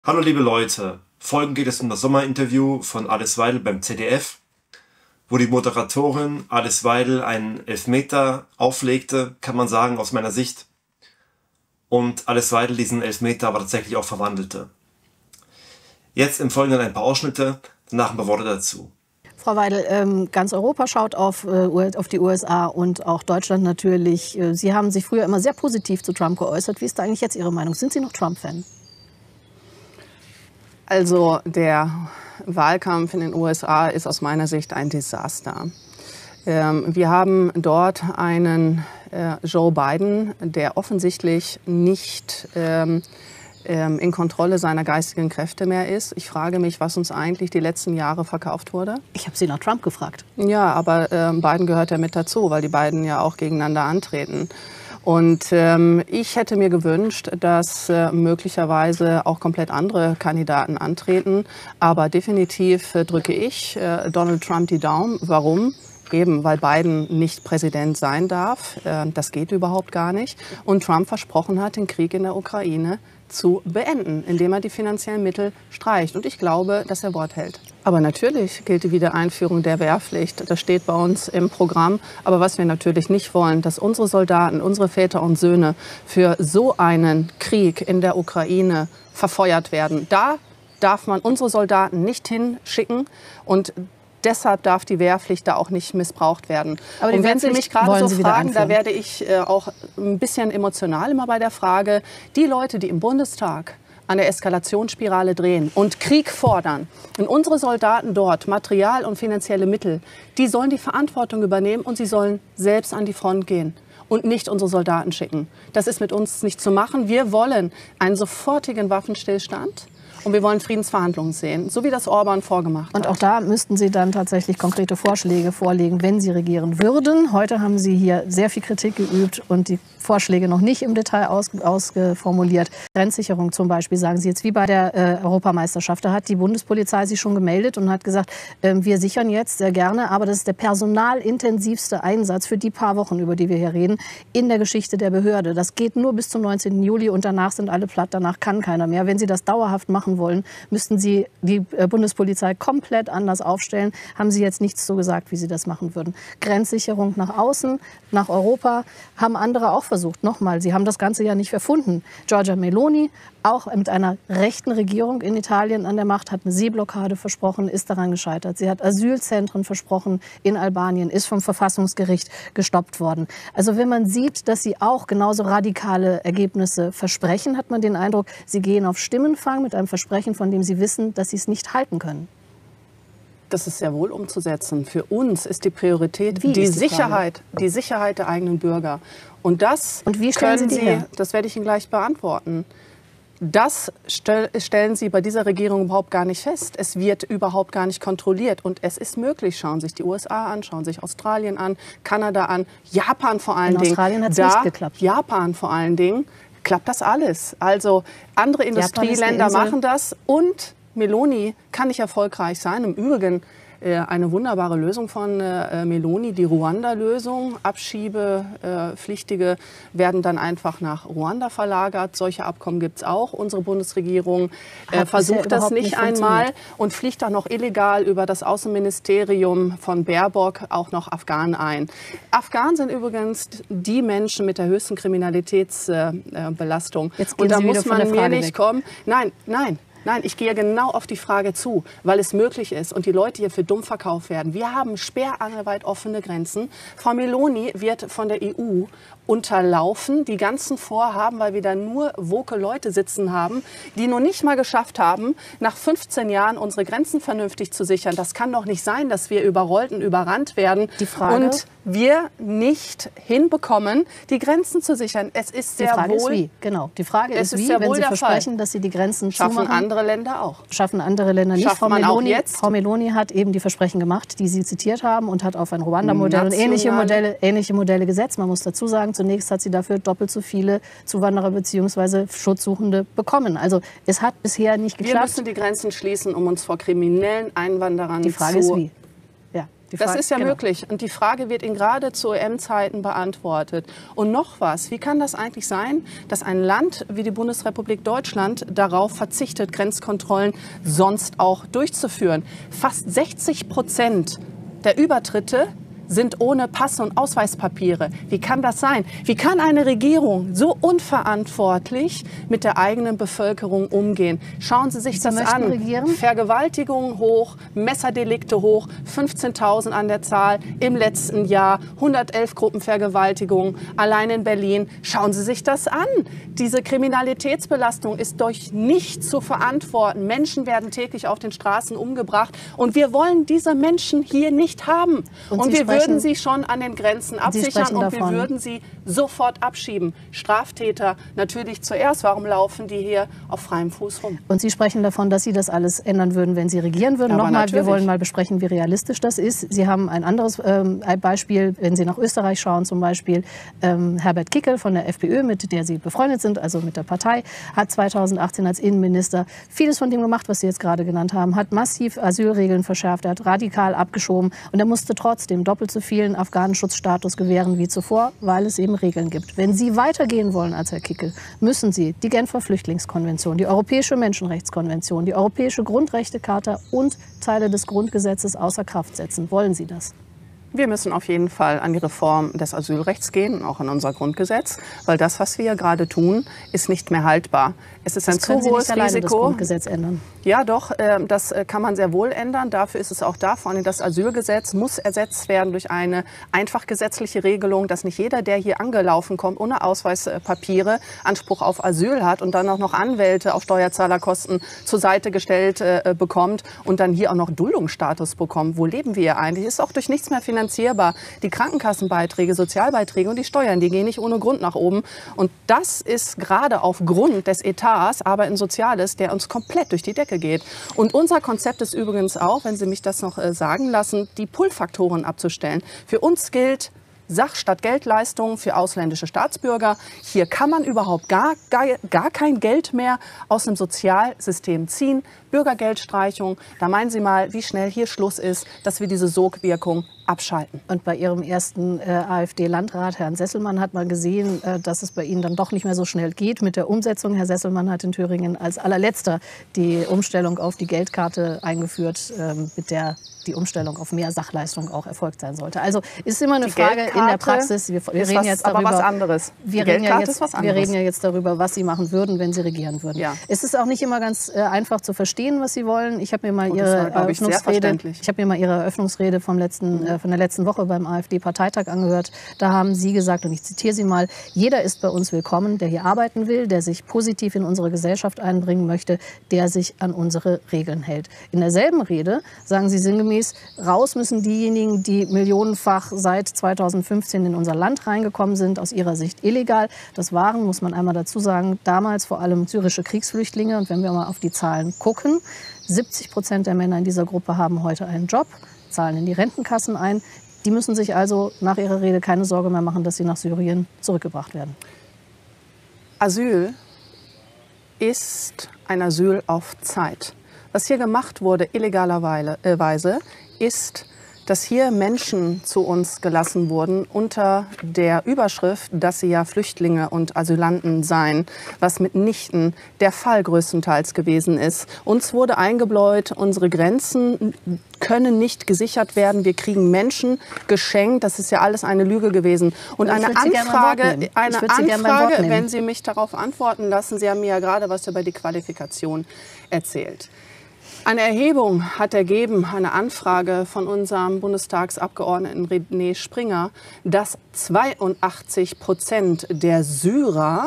Hallo liebe Leute, folgend geht es um das Sommerinterview von Alice Weidel beim ZDF, wo die Moderatorin Alice Weidel einen Elfmeter auflegte, kann man sagen aus meiner Sicht, und Alice Weidel diesen Elfmeter aber tatsächlich auch verwandelte. Jetzt im Folgenden ein paar Ausschnitte, danach ein paar Worte dazu. Frau Weidel, ganz Europa schaut auf die USA und auch Deutschland natürlich. Sie haben sich früher immer sehr positiv zu Trump geäußert. Wie ist da eigentlich jetzt Ihre Meinung? Sind Sie noch Trump-Fan? Also der Wahlkampf in den USA ist aus meiner Sicht ein Desaster. Wir haben dort einen Joe Biden, der offensichtlich nicht in Kontrolle seiner geistigen Kräfte mehr ist. Ich frage mich, was uns eigentlich die letzten Jahre verkauft wurde. Ich habe Sie nach Trump gefragt. Ja, aber Biden gehört ja mit dazu, weil die beiden ja auch gegeneinander antreten. Und ich hätte mir gewünscht, dass möglicherweise auch komplett andere Kandidaten antreten. Aber definitiv drücke ich Donald Trump die Daumen. Warum? Eben, weil Biden nicht Präsident sein darf. Das geht überhaupt gar nicht. Und Trump versprochen hat, den Krieg in der Ukraine zu beenden, indem er die finanziellen Mittel streicht. Und ich glaube, dass er Wort hält. Aber natürlich gilt die Wiedereinführung der Wehrpflicht. Das steht bei uns im Programm. Aber was wir natürlich nicht wollen, dass unsere Soldaten, unsere Väter und Söhne für so einen Krieg in der Ukraine verfeuert werden. Da darf man unsere Soldaten nicht hinschicken. Und deshalb darf die Wehrpflicht da auch nicht missbraucht werden. Aber und wenn Sie mich gerade so fragen, da werde ich auch ein bisschen emotional immer bei der Frage, die Leute, die im Bundestag an der Eskalationsspirale drehen und Krieg fordern und unsere Soldaten dort Material und finanzielle Mittel, die sollen die Verantwortung übernehmen und sie sollen selbst an die Front gehen und nicht unsere Soldaten schicken. Das ist mit uns nicht zu machen. Wir wollen einen sofortigen Waffenstillstand. Und wir wollen Friedensverhandlungen sehen, so wie das Orban vorgemacht hat. Und auch da müssten Sie dann tatsächlich konkrete Vorschläge vorlegen, wenn Sie regieren würden. Heute haben Sie hier sehr viel Kritik geübt und die Vorschläge noch nicht im Detail ausformuliert. Grenzsicherung zum Beispiel, sagen Sie jetzt, wie bei der Europameisterschaft. Da hat die Bundespolizei sich schon gemeldet und hat gesagt, wir sichern jetzt sehr gerne, aber das ist der personalintensivste Einsatz für die paar Wochen, über die wir hier reden, in der Geschichte der Behörde. Das geht nur bis zum 19. Juli und danach sind alle platt, danach kann keiner mehr. Wenn Sie das dauerhaft machen wollen, müssten Sie die Bundespolizei komplett anders aufstellen. Haben Sie jetzt nichts so gesagt, wie Sie das machen würden. Grenzsicherung nach außen, nach Europa, haben andere auch versucht. Nochmal, Sie haben das Ganze ja nicht erfunden. Giorgia Meloni, auch mit einer rechten Regierung in Italien an der Macht, hat eine Seeblockade versprochen, ist daran gescheitert. Sie hat Asylzentren versprochen in Albanien, ist vom Verfassungsgericht gestoppt worden. Also wenn man sieht, dass sie auch genauso radikale Ergebnisse versprechen, hat man den Eindruck, sie gehen auf Stimmenfang mit einem Versprechen, von dem sie wissen, dass sie es nicht halten können. Das ist sehr wohl umzusetzen. Für uns ist die Priorität die Sicherheit der eigenen Bürger. Und das wie stellen Sie die her? Das werde ich Ihnen gleich beantworten. Das stellen Sie bei dieser Regierung überhaupt gar nicht fest. Es wird überhaupt gar nicht kontrolliert. Und es ist möglich. Schauen Sie sich die USA an, schauen Sie sich Australien an, Kanada an, Japan vor allen Dingen. In Australien hat es nicht geklappt. Japan vor allen Dingen klappt das alles. Also andere Industrieländer machen das und Meloni kann nicht erfolgreich sein. Im Übrigen eine wunderbare Lösung von Meloni, die Ruanda-Lösung. Abschiebepflichtige werden dann einfach nach Ruanda verlagert. Solche Abkommen gibt es auch. Unsere Bundesregierung versucht das nicht einmal und fliegt auch noch illegal über das Außenministerium von Baerbock auch noch Afghanen ein. Afghanen sind übrigens die Menschen mit der höchsten Kriminalitätsbelastung. Und da muss man mir nicht kommen. Nein, ich gehe genau auf die Frage zu, weil es möglich ist und die Leute hier für dumm verkauft werden. Wir haben sperrangelweit offene Grenzen. Frau Meloni wird von der EU unterlaufen, die ganzen Vorhaben, weil wir da nur woke Leute sitzen haben, die noch nicht mal geschafft haben, nach 15 Jahren unsere Grenzen vernünftig zu sichern. Das kann doch nicht sein, dass wir überrollt und überrannt werden und wir nicht hinbekommen, die Grenzen zu sichern. Es ist sehr wohl... Die Frage ist wie, genau. Die Frage ist wie, wenn Sie versprechen, dass Sie die Grenzen zumachen. Schaffen andere Länder auch. Schaffen andere Länder nicht. Frau Meloni hat eben die Versprechen gemacht, die Sie zitiert haben und hat auf ein Ruanda-Modell und ähnliche Modelle gesetzt. Man muss dazu sagen, zunächst hat sie dafür doppelt so viele Zuwanderer bzw. Schutzsuchende bekommen. Also es hat bisher nicht geklappt. Wir müssen die Grenzen schließen, um uns vor kriminellen Einwanderern Die Frage ist wie. Ja. Das ist ja möglich. Und die Frage wird Ihnen gerade zu EM-Zeiten beantwortet. Und noch was, wie kann das eigentlich sein, dass ein Land wie die Bundesrepublik Deutschland darauf verzichtet, Grenzkontrollen sonst auch durchzuführen? Fast 60% der Übertritte sind ohne Pass- und Ausweispapiere. Wie kann das sein? Wie kann eine Regierung so unverantwortlich mit der eigenen Bevölkerung umgehen? Schauen Sie sich das an. Regieren? Vergewaltigungen hoch, Messerdelikte hoch, 15.000 an der Zahl im letzten Jahr, 111 Gruppenvergewaltigungen allein in Berlin. Schauen Sie sich das an. Diese Kriminalitätsbelastung ist durch nichts zu verantworten. Menschen werden täglich auf den Straßen umgebracht und wir wollen diese Menschen hier nicht haben. Und wir würden sie schon an den Grenzen absichern und wir würden sie sofort abschieben. Straftäter natürlich zuerst. Warum laufen die hier auf freiem Fuß rum? Und Sie sprechen davon, dass Sie das alles ändern würden, wenn Sie regieren würden. Aber Nochmal, natürlich. wir wollen mal besprechen, wie realistisch das ist. Sie haben ein anderes Beispiel, wenn Sie nach Österreich schauen, zum Beispiel Herbert Kickl von der FPÖ, mit der Sie befreundet sind, also mit der Partei, hat 2018 als Innenminister vieles von dem gemacht, was Sie jetzt gerade genannt haben, hat massiv Asylregeln verschärft, er hat radikal abgeschoben und er musste trotzdem doppelt so vielen Afghanen Schutzstatus gewähren wie zuvor, weil es eben Regeln gibt. Wenn Sie weitergehen wollen als Herr Kickl, müssen Sie die Genfer Flüchtlingskonvention, die Europäische Menschenrechtskonvention, die Europäische Grundrechtecharta und Teile des Grundgesetzes außer Kraft setzen. Wollen Sie das? Wir müssen auf jeden Fall an die Reform des Asylrechts gehen, auch an unser Grundgesetz, weil das, was wir gerade tun, ist nicht mehr haltbar. Es ist ein zu hohes das Risiko. Grundgesetz ändern. Ja, doch, das kann man sehr wohl ändern. Dafür ist es auch da. Vor allem das Asylgesetz muss ersetzt werden durch eine einfach gesetzliche Regelung, dass nicht jeder, der hier angelaufen kommt, ohne Ausweispapiere, Anspruch auf Asyl hat und dann auch noch Anwälte auf Steuerzahlerkosten zur Seite gestellt bekommt und dann hier auch noch Duldungsstatus bekommt. Wo leben wir eigentlich? Ist auch durch nichts mehr finanzierbar. Die Krankenkassenbeiträge, Sozialbeiträge und die Steuern, die gehen nicht ohne Grund nach oben. Und das ist gerade aufgrund des Etats, aber in Soziales, der uns komplett durch die Decke geht. Und unser Konzept ist übrigens auch, wenn Sie mich das noch sagen lassen, die Pull-Faktoren abzustellen. Für uns gilt Sach- statt Geldleistung für ausländische Staatsbürger. Hier kann man überhaupt gar kein Geld mehr aus dem Sozialsystem ziehen. Bürgergeldstreichung, da meinen Sie mal, wie schnell hier Schluss ist, dass wir diese Sogwirkung abschalten. Und bei Ihrem ersten AfD-Landrat, Herrn Sesselmann, hat man gesehen, dass es bei Ihnen dann doch nicht mehr so schnell geht mit der Umsetzung. Herr Sesselmann hat in Thüringen als allerletzter die Umstellung auf die Geldkarte eingeführt, mit der die Umstellung auf mehr Sachleistung auch erfolgt sein sollte. Also ist immer eine Frage in der Praxis. Wir reden jetzt darüber, aber was anderes. Wir reden ja jetzt darüber, was Sie machen würden, wenn Sie regieren würden. Ja. Es ist auch nicht immer ganz einfach zu verstehen, was Sie wollen. Ich habe mir mal Ihre Eröffnungsrede von der letzten Woche beim AfD-Parteitag angehört. Da haben Sie gesagt, und ich zitiere Sie mal: Jeder ist bei uns willkommen, der hier arbeiten will, der sich positiv in unsere Gesellschaft einbringen möchte, der sich an unsere Regeln hält. In derselben Rede sagen Sie sinngemäß: Raus müssen diejenigen, die millionenfach seit 2015 in unser Land reingekommen sind, aus ihrer Sicht illegal. Das waren, muss man einmal dazu sagen, damals vor allem syrische Kriegsflüchtlinge. Und wenn wir mal auf die Zahlen gucken, 70% der Männer in dieser Gruppe haben heute einen Job, zahlen in die Rentenkassen ein. Die müssen sich also nach Ihrer Rede keine Sorge mehr machen, dass sie nach Syrien zurückgebracht werden. Asyl ist ein Asyl auf Zeit. Was hier gemacht wurde, illegalerweise, ist, dass hier Menschen zu uns gelassen wurden unter der Überschrift, dass sie ja Flüchtlinge und Asylanten seien, was mitnichten der Fall größtenteils gewesen ist. Uns wurde eingebläut, unsere Grenzen können nicht gesichert werden. Wir kriegen Menschen geschenkt. Das ist ja alles eine Lüge gewesen. Und eine Anfrage, wenn Sie mich darauf antworten lassen, Sie haben mir ja gerade was über die Qualifikation erzählt. Eine Erhebung hat ergeben, eine Anfrage von unserem Bundestagsabgeordneten René Springer, dass 82% der Syrer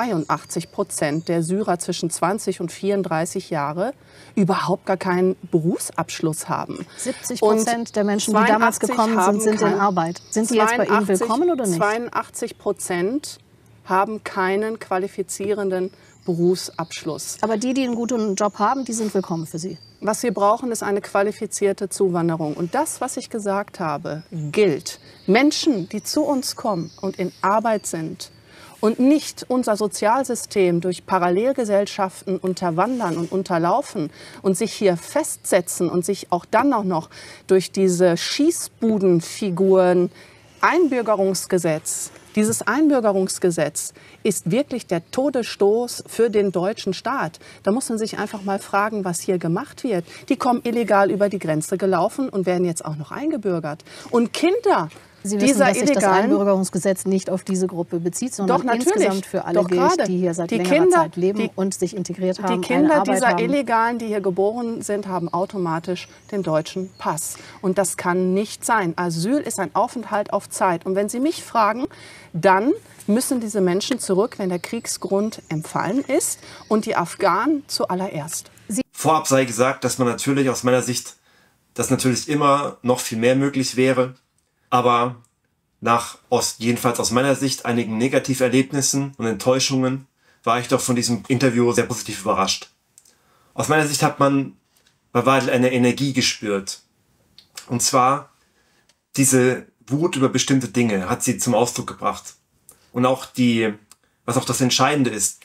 zwischen 20 und 34 Jahre überhaupt gar keinen Berufsabschluss haben. 70% der Menschen, die damals gekommen sind, sind in Arbeit. Sind die jetzt bei Ihnen willkommen oder nicht? 82% haben keinen qualifizierenden Berufsabschluss. Aber die einen guten Job haben, die sind willkommen für Sie. Was wir brauchen, ist eine qualifizierte Zuwanderung. Und das, was ich gesagt habe, gilt. Menschen, die zu uns kommen und in Arbeit sind und nicht unser Sozialsystem durch Parallelgesellschaften unterwandern und unterlaufen und sich hier festsetzen und sich auch dann auch noch durch diese Schießbudenfiguren Einbürgerungsgesetz. Dieses Einbürgerungsgesetz ist wirklich der Todesstoß für den deutschen Staat. Da muss man sich einfach mal fragen, was hier gemacht wird. Die kommen illegal über die Grenze gelaufen und werden jetzt auch noch eingebürgert. Und Kinder Sie wissen, dass sich das Einbürgerungsgesetz nicht auf diese Gruppe bezieht, sondern insgesamt für alle gilt, die hier seit längerer Zeit leben und sich integriert haben. Die Kinder dieser Illegalen, die hier geboren sind, haben automatisch den deutschen Pass. Und das kann nicht sein. Asyl ist ein Aufenthalt auf Zeit. Und wenn Sie mich fragen, dann müssen diese Menschen zurück, wenn der Kriegsgrund entfallen ist, und die Afghanen zuallererst. Vorab sei gesagt, dass man natürlich aus meiner Sicht, dass natürlich immer noch viel mehr möglich wäre. Aber jedenfalls aus meiner Sicht, einigen Negativerlebnissen und Enttäuschungen war ich doch von diesem Interview sehr positiv überrascht. Aus meiner Sicht hat man bei Weidel eine Energie gespürt. Und zwar diese Wut über bestimmte Dinge hat sie zum Ausdruck gebracht. Und auch was auch das Entscheidende ist,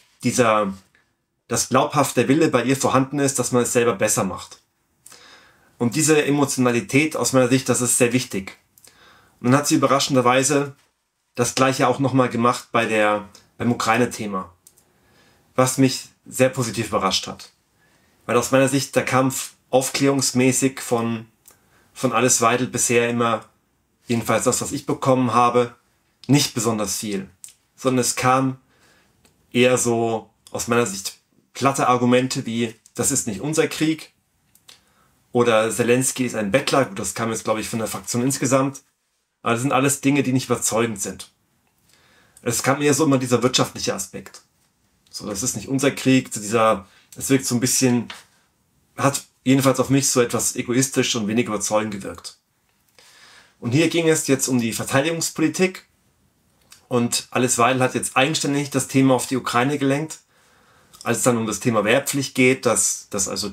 dass glaubhaft der Wille bei ihr vorhanden ist, dass man es selber besser macht. Und diese Emotionalität aus meiner Sicht, das ist sehr wichtig. Und dann hat sie überraschenderweise das Gleiche auch nochmal gemacht beim Ukraine-Thema, was mich sehr positiv überrascht hat. Weil aus meiner Sicht der Kampf aufklärungsmäßig von Alice Weidel bisher immer, jedenfalls das, was ich bekommen habe, nicht besonders viel. Sondern es kam eher so aus meiner Sicht platte Argumente wie, das ist nicht unser Krieg oder Zelensky ist ein Bettler. Gut, das kam jetzt, glaube ich, von der Fraktion insgesamt. Aber das sind alles Dinge, die nicht überzeugend sind. Es kam eher so immer dieser wirtschaftliche Aspekt. So, das ist nicht unser Krieg. Es wirkt so ein bisschen, hat jedenfalls auf mich so etwas egoistisch und wenig überzeugend gewirkt. Und hier ging es jetzt um die Verteidigungspolitik. Und Alice Weidel hat jetzt eigenständig das Thema auf die Ukraine gelenkt. Als es dann um das Thema Wehrpflicht geht, dass also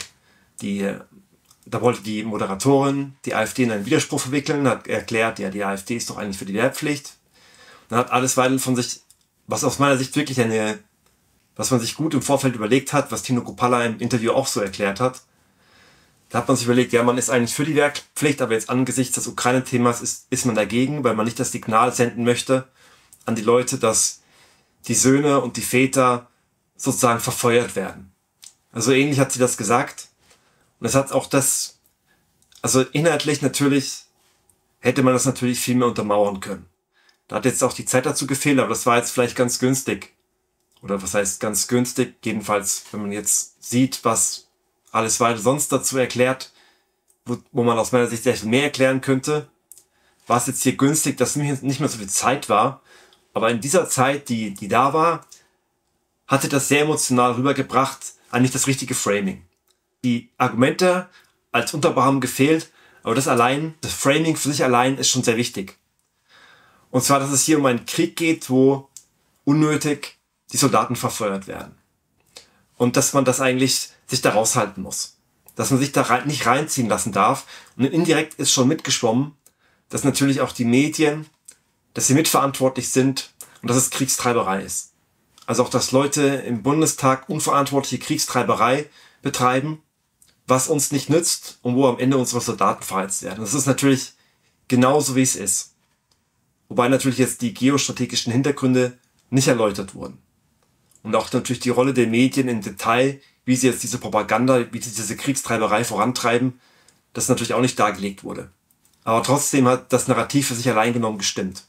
da wollte die Moderatorin die AfD in einen Widerspruch verwickeln, hat erklärt, ja, die AfD ist doch eigentlich für die Wehrpflicht. Dann hat Alice Weidel von sich, was aus meiner Sicht wirklich was man sich gut im Vorfeld überlegt hat, was Tino Kruppalla im Interview auch so erklärt hat. Da hat man sich überlegt, ja, man ist eigentlich für die Wehrpflicht, aber jetzt angesichts des Ukraine-Themas ist man dagegen, weil man nicht das Signal senden möchte an die Leute, dass die Söhne und die Väter sozusagen verfeuert werden. Also ähnlich hat sie das gesagt. Und es hat auch also inhaltlich natürlich, hätte man das natürlich viel mehr untermauern können. Da hat jetzt auch die Zeit dazu gefehlt, aber das war jetzt vielleicht ganz günstig. Oder was heißt ganz günstig? Jedenfalls, wenn man jetzt sieht, was Alice Weidel sonst dazu erklärt, wo man aus meiner Sicht sehr viel mehr erklären könnte, war es jetzt hier günstig, dass nicht mehr so viel Zeit war. Aber in dieser Zeit, die da war, hatte das sehr emotional rübergebracht, eigentlich das richtige Framing. Die Argumente als Unterbau haben gefehlt, aber das Framing für sich allein ist schon sehr wichtig. Und zwar, dass es hier um einen Krieg geht, wo unnötig die Soldaten verfeuert werden. Und dass man das eigentlich sich da raushalten muss. Dass man sich da nicht reinziehen lassen darf. Und indirekt ist schon mitgeschwommen, dass natürlich auch die Medien, dass sie mitverantwortlich sind und dass es Kriegstreiberei ist. Also auch, dass Leute im Bundestag unverantwortliche Kriegstreiberei betreiben, was uns nicht nützt und wo am Ende unsere Soldaten verheizt werden. Das ist natürlich genauso, wie es ist. Wobei natürlich jetzt die geostrategischen Hintergründe nicht erläutert wurden. Und auch natürlich die Rolle der Medien im Detail, wie sie jetzt diese Propaganda, wie sie diese Kriegstreiberei vorantreiben, das natürlich auch nicht dargelegt wurde. Aber trotzdem hat das Narrativ für sich allein genommen gestimmt.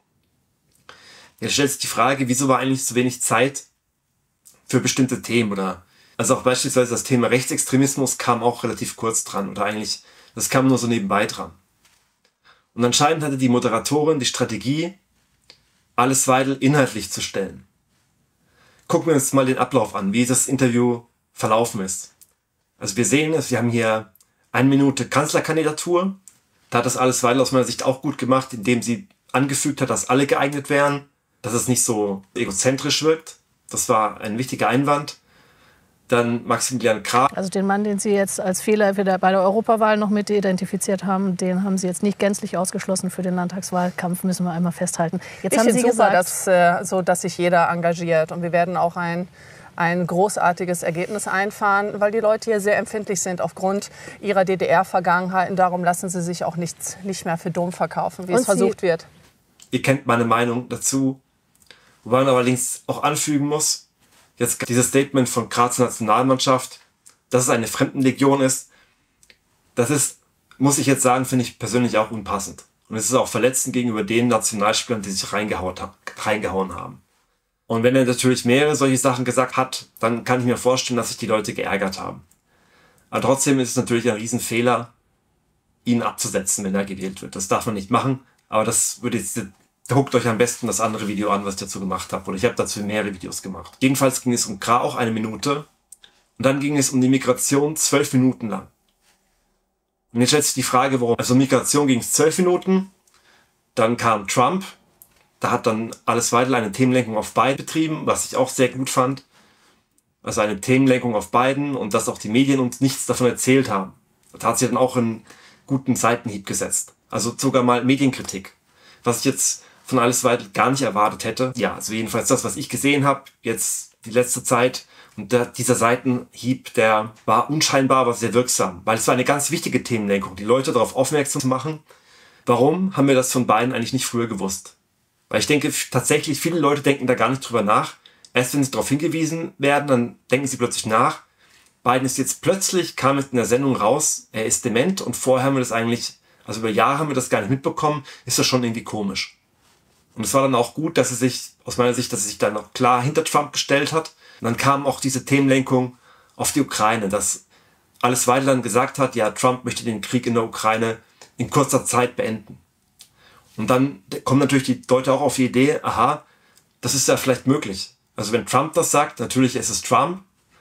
Jetzt stellt sich die Frage, wieso war eigentlich so wenig Zeit für bestimmte Themen also auch beispielsweise das Thema Rechtsextremismus kam auch relativ kurz dran oder eigentlich, das kam nur so nebenbei dran. Und anscheinend hatte die Moderatorin die Strategie, Alice Weidel inhaltlich zu stellen. Gucken wir uns mal den Ablauf an, wie das Interview verlaufen ist. Also wir sehen es, wir haben hier 1 Minute Kanzlerkandidatur. Da hat das Alice Weidel aus meiner Sicht auch gut gemacht, indem sie angefügt hat, dass alle geeignet wären, dass es nicht so egozentrisch wirkt. Das war ein wichtiger Einwand. dann Maximilian Krah. Also den Mann, den Sie jetzt als Fehler bei der Europawahl noch mit identifiziert haben, den haben Sie jetzt nicht gänzlich ausgeschlossen für den Landtagswahlkampf, müssen wir einmal festhalten. Jetzt haben Sie super, gesagt, dass sich jeder engagiert. Und wir werden auch ein großartiges Ergebnis einfahren, weil die Leute hier sehr empfindlich sind aufgrund ihrer DDR-Vergangenheiten. Darum lassen sie sich auch nicht mehr für dumm verkaufen, wie es versucht wird. Ihr kennt meine Meinung dazu, wobei man allerdings auch anfügen muss, jetzt dieses Statement von Graz Nationalmannschaft, dass es eine Fremdenlegion ist, das ist, muss ich jetzt sagen, finde ich persönlich auch unpassend. Und es ist auch verletzend gegenüber den Nationalspielern, die sich reingehauen haben. Und wenn er natürlich mehrere solche Sachen gesagt hat, dann kann ich mir vorstellen, dass sich die Leute geärgert haben. Aber trotzdem ist es natürlich ein Riesenfehler, ihn abzusetzen, wenn er gewählt wird. Das darf man nicht machen, aber das würde jetzt... Guckt euch am besten das andere Video an, was ich dazu gemacht habe. Oder ich habe dazu mehrere Videos gemacht. Jedenfalls ging es um Krah auch 1 Minute. Und dann ging es um die Migration 12 Minuten lang. Und jetzt stellt sich die Frage, warum. Also Migration ging es 12 Minuten. Dann kam Trump. Da hat dann Alice Weidel eine Themenlenkung auf Biden betrieben, was ich auch sehr gut fand. Also eine Themenlenkung auf Biden und dass auch die Medien uns nichts davon erzählt haben. Da hat sie dann auch einen guten Seitenhieb gesetzt. Also sogar mal Medienkritik. Was ich jetzt von Alice Weidel gar nicht erwartet hätte. Ja, also jedenfalls das, was ich gesehen habe, jetzt die letzte Zeit. Und dieser Seitenhieb, der war unscheinbar, aber sehr wirksam. Weil es war eine ganz wichtige Themenlenkung, die Leute darauf aufmerksam zu machen. Warum haben wir das von beiden eigentlich nicht früher gewusst? Weil ich denke, tatsächlich, viele Leute denken da gar nicht drüber nach. Erst wenn sie darauf hingewiesen werden, dann denken sie plötzlich nach. Biden ist jetzt plötzlich, kam es in der Sendung raus, er ist dement und vorher haben wir das eigentlich, also über Jahre haben wir das gar nicht mitbekommen, ist das schon irgendwie komisch. Und es war dann auch gut, dass er sich, aus meiner Sicht, dass er sich dann auch klar hinter Trump gestellt hat. Und dann kam auch diese Themenlenkung auf die Ukraine, dass Alice Weidel dann gesagt hat, ja, Trump möchte den Krieg in der Ukraine in kurzer Zeit beenden. Und dann kommen natürlich die Leute auch auf die Idee, aha, das ist ja vielleicht möglich. Also wenn Trump das sagt, natürlich ist es Trump,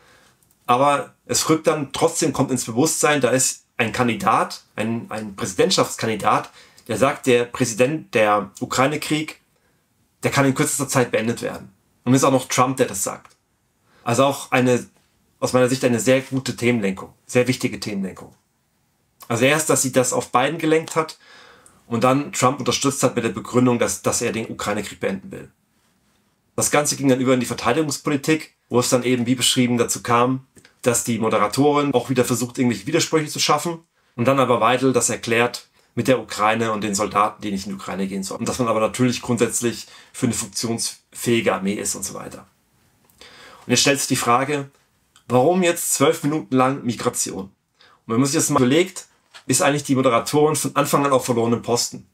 aber es rückt dann, trotzdem kommt ins Bewusstsein, da ist ein Kandidat, ein Präsidentschaftskandidat, der sagt, der Präsident, der Ukraine-Krieg, der kann in kürzester Zeit beendet werden. Und es ist auch noch Trump, der das sagt. Also auch aus meiner Sicht eine sehr gute Themenlenkung, sehr wichtige Themenlenkung. Also erst, dass sie das auf Biden gelenkt hat und dann Trump unterstützt hat mit der Begründung, dass er den Ukraine-Krieg beenden will. Das Ganze ging dann über in die Verteidigungspolitik, wo es dann eben, wie beschrieben, dazu kam, dass die Moderatorin auch wieder versucht, irgendwelche Widersprüche zu schaffen und dann aber Weidel das erklärt, mit der Ukraine und den Soldaten, die nicht in die Ukraine gehen sollen. Und dass man aber natürlich grundsätzlich für eine funktionsfähige Armee ist und so weiter. Und jetzt stellt sich die Frage, warum jetzt 12 Minuten lang Migration? Und wenn man sich das mal überlegt, ist eigentlich die Moderatorin von Anfang an auf verlorenen Posten.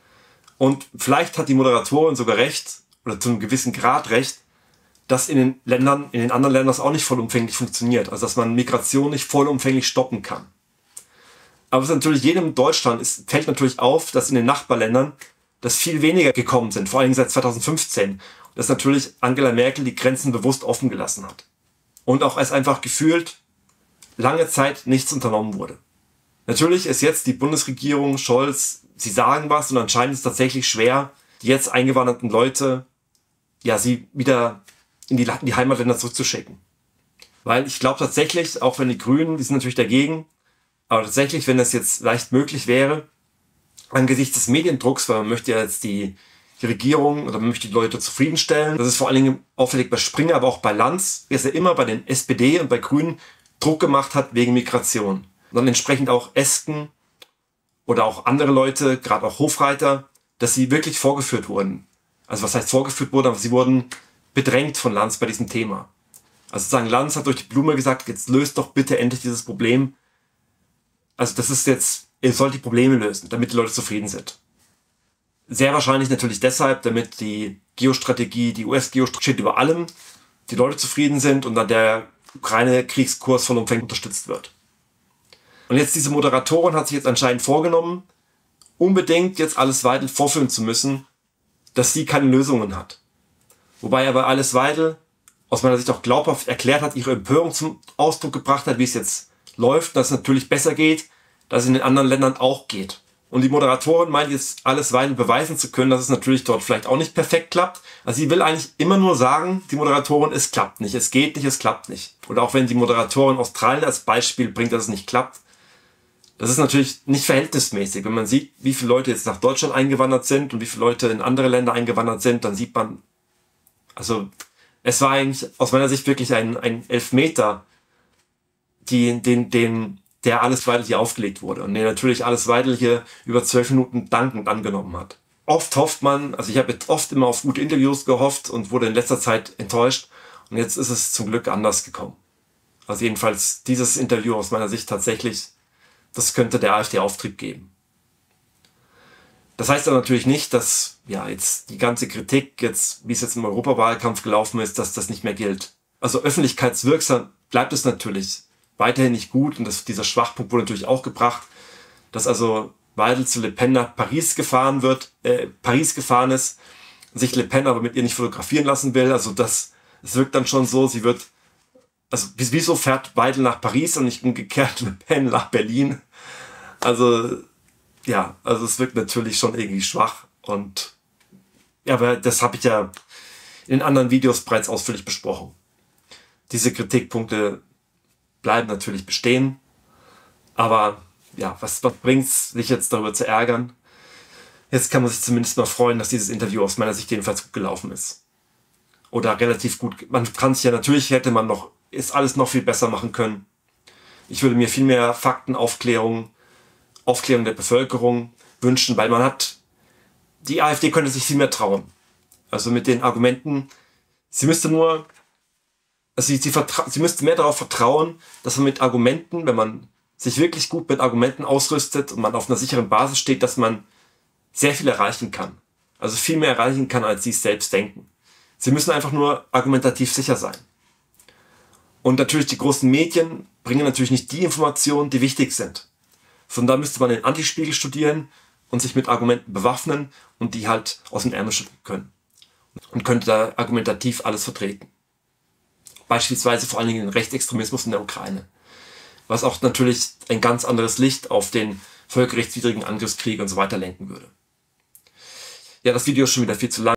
Und vielleicht hat die Moderatorin sogar recht, oder zu einem gewissen Grad recht, dass in den anderen Ländern das auch nicht vollumfänglich funktioniert. Also dass man Migration nicht vollumfänglich stoppen kann. Aber es ist natürlich jedem in Deutschland, es fällt natürlich auf, dass in den Nachbarländern das viel weniger gekommen sind, vor allem seit 2015. Dass natürlich Angela Merkel die Grenzen bewusst offen gelassen hat. Und auch als einfach gefühlt lange Zeit nichts unternommen wurde. Natürlich ist jetzt die Bundesregierung, Scholz, sie sagen was und anscheinend ist es tatsächlich schwer, die jetzt eingewanderten Leute, ja, sie wieder in die Heimatländer zurückzuschicken. Weil ich glaube tatsächlich, auch wenn die Grünen, die sind natürlich dagegen, aber tatsächlich, wenn das jetzt leicht möglich wäre, angesichts des Mediendrucks, weil man möchte ja jetzt die Regierung oder man möchte die Leute zufriedenstellen. Das ist vor allen Dingen auffällig bei Springer, aber auch bei Lanz, dass er immer bei den SPD und bei Grünen Druck gemacht hat wegen Migration. Und dann entsprechend auch Esken oder auch andere Leute, gerade auch Hofreiter, dass sie wirklich vorgeführt wurden. Also was heißt vorgeführt wurden, aber sie wurden bedrängt von Lanz bei diesem Thema. Also sozusagen Lanz hat durch die Blume gesagt, jetzt löst doch bitte endlich dieses Problem. Also das ist jetzt, ihr sollt die Probleme lösen, damit die Leute zufrieden sind. Sehr wahrscheinlich natürlich deshalb, damit die Geostrategie, die US-Geostrategie steht über allem, die Leute zufrieden sind und dann der Ukraine-Kriegskurs vollumfänglich unterstützt wird. Und jetzt diese Moderatorin hat sich jetzt anscheinend vorgenommen, unbedingt jetzt Alice Weidel vorführen zu müssen, dass sie keine Lösungen hat. Wobei aber Alice Weidel aus meiner Sicht auch glaubhaft erklärt hat, ihre Empörung zum Ausdruck gebracht hat, wie es jetzt läuft, dass es natürlich besser geht, dass es in den anderen Ländern auch geht. Und die Moderatorin meint jetzt, Alice Weidel beweisen zu können, dass es natürlich dort vielleicht auch nicht perfekt klappt. Also sie will eigentlich immer nur sagen, die Moderatorin, es klappt nicht, es geht nicht, es klappt nicht. Oder auch wenn die Moderatorin Australien als Beispiel bringt, dass es nicht klappt. Das ist natürlich nicht verhältnismäßig. Wenn man sieht, wie viele Leute jetzt nach Deutschland eingewandert sind und wie viele Leute in andere Länder eingewandert sind, dann sieht man, also es war eigentlich aus meiner Sicht wirklich ein Elfmeter, der Alice Weidel hier aufgelegt wurde und der natürlich Alice Weidel hier über 12 Minuten dankend angenommen hat. Oft hofft man, also ich habe jetzt oft immer auf gute Interviews gehofft und wurde in letzter Zeit enttäuscht und jetzt ist es zum Glück anders gekommen. Also jedenfalls dieses Interview aus meiner Sicht tatsächlich, das könnte der AfD Auftrieb geben. Das heißt aber natürlich nicht, dass ja jetzt die ganze Kritik, jetzt wie es jetzt im Europawahlkampf gelaufen ist, dass das nicht mehr gilt. Also öffentlichkeitswirksam bleibt es natürlich weiterhin nicht gut und dieser Schwachpunkt wurde natürlich auch gebracht, dass also Weidel zu Le Pen nach Paris gefahren ist, sich Le Pen aber mit ihr nicht fotografieren lassen will. Also es wirkt dann schon so, also wieso fährt Weidel nach Paris und nicht umgekehrt Le Pen nach Berlin? Also ja, also es wirkt natürlich schon irgendwie schwach und ja, aber das habe ich ja in den anderen Videos bereits ausführlich besprochen. Diese Kritikpunkte bleiben natürlich bestehen, aber ja, was bringt's, sich jetzt darüber zu ärgern? Jetzt kann man sich zumindest mal freuen, dass dieses Interview aus meiner Sicht jedenfalls gut gelaufen ist. Oder relativ gut, man kann sich ja, natürlich ist alles noch viel besser machen können. Ich würde mir viel mehr Faktenaufklärung, Aufklärung der Bevölkerung wünschen, weil die AfD könnte sich viel mehr trauen. Also mit den Argumenten, sie müsste mehr darauf vertrauen, dass man mit Argumenten, wenn man sich wirklich gut mit Argumenten ausrüstet und man auf einer sicheren Basis steht, dass man sehr viel erreichen kann. Also viel mehr erreichen kann, als sie es selbst denken. Sie müssen einfach nur argumentativ sicher sein. Und natürlich die großen Medien bringen natürlich nicht die Informationen, die wichtig sind. Von da müsste man den Antispiegel studieren und sich mit Argumenten bewaffnen und die halt aus dem Ärmel schütteln können. Und könnte da argumentativ alles vertreten. Beispielsweise vor allen Dingen den Rechtsextremismus in der Ukraine. Was auch natürlich ein ganz anderes Licht auf den völkerrechtswidrigen Angriffskrieg und so weiter lenken würde. Ja, das Video ist schon wieder viel zu lang.